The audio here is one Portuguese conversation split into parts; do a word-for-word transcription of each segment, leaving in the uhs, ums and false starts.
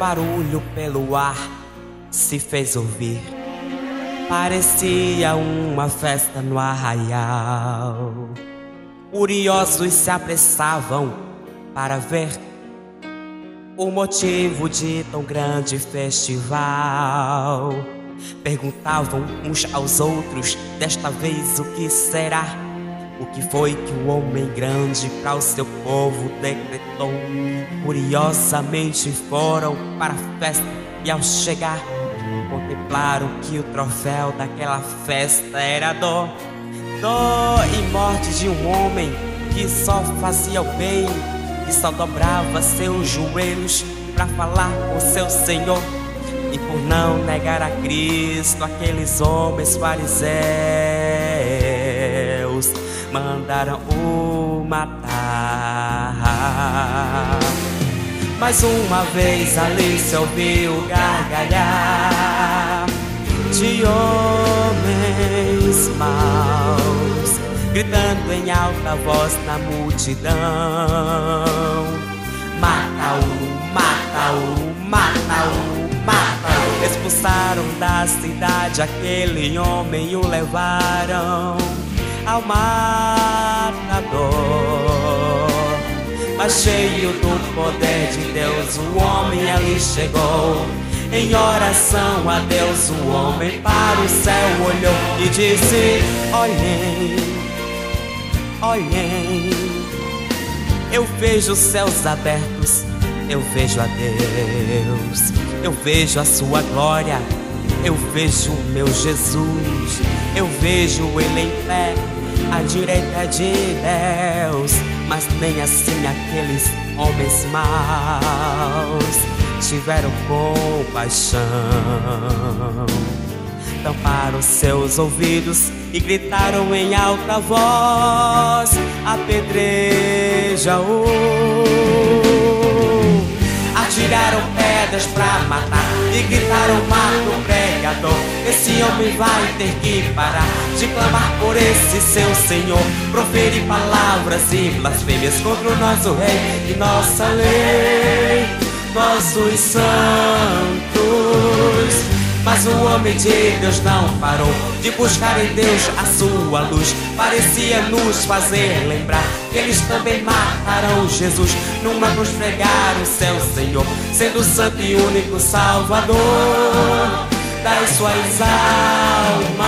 barulho pelo ar se fez ouvir. Parecia uma festa no arraial. Curiosos se apressavam para ver o motivo de tão grande festival. Perguntavam uns aos outros, desta vez o que será? O que foi que o homem grande para o seu povo decretou? Curiosamente foram para a festa e ao chegar contemplaram que o troféu daquela festa era dor. Dor e morte de um homem que só fazia o bem e só dobrava seus joelhos para falar com seu Senhor. E por não negar a Cristo, aqueles homens fariseus mandaram o matar. Mais uma vez ali se ouviu gargalhar de homens maus, gritando em alta voz na multidão: mata-o, mata-o, mata-o, mata-o. Expulsaram da cidade aquele homem e o levaram ao matador. Mas cheio do poder de Deus, o homem ali chegou. Em oração a Deus, o homem para o céu olhou e disse: olhem, olhem, eu vejo os céus abertos, eu vejo a Deus, eu vejo a sua glória, eu vejo o meu Jesus, eu vejo ele em pé à direita de Deus. Mas nem assim aqueles homens maus tiveram compaixão. Tamparam seus ouvidos e gritaram em alta voz: apedreja-o. Atiraram pedras pra matar e gritaram: mata o pregador. Esse homem vai ter que parar de clamar por esse seu Senhor, proferir palavras e blasfêmias contra o nosso rei e nossa lei, nossos santos. Mas o homem de Deus não parou de buscar em Deus a sua luz. Parecia nos fazer lembrar que eles também mataram Jesus numa cruz, pregaram o seu Senhor, sendo o santo e único Salvador das suas almas.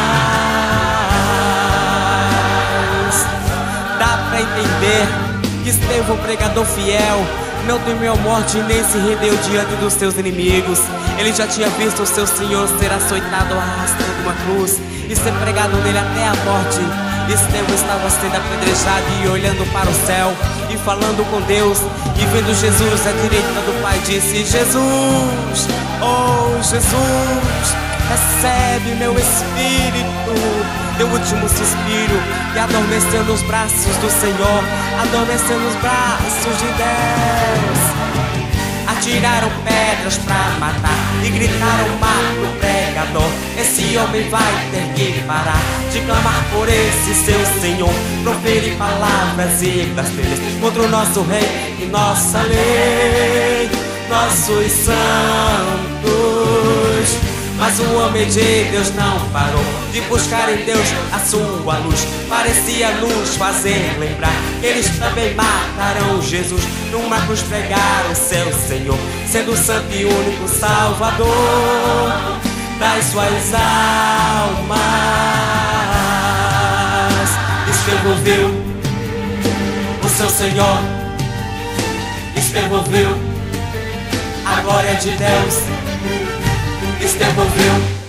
Dá pra entender que Estevão, pregador fiel, não temeu a morte nem se rendeu diante dos seus inimigos. Ele já tinha visto o seu Senhor ser açoitado arrastando uma cruz e ser pregado nele até a morte. Estevão estava sendo apedrejado e olhando para o céu e falando com Deus, e vendo Jesus à direita do Pai disse: Jesus, oh Jesus, recebe meu espírito. Deu o último suspiro e adormeceu nos braços do Senhor, adormeceu nos braços de Deus. Atiraram pedras pra matar e gritaram: mata o pregador. Esse homem vai ter que parar de clamar por esse seu Senhor, proferir palavras e blasfêmias contra o nosso rei e nossa lei, nossos santos. Mas o homem de Deus não parou de buscar em Deus a sua luz. Parecia nos fazer lembrar que eles também mataram Jesus numa cruz, pregaram o seu Senhor, sendo o santo e único Salvador das suas almas. Estevão viu o seu Senhor, Estevão viu a glória de Deus. Estevão viu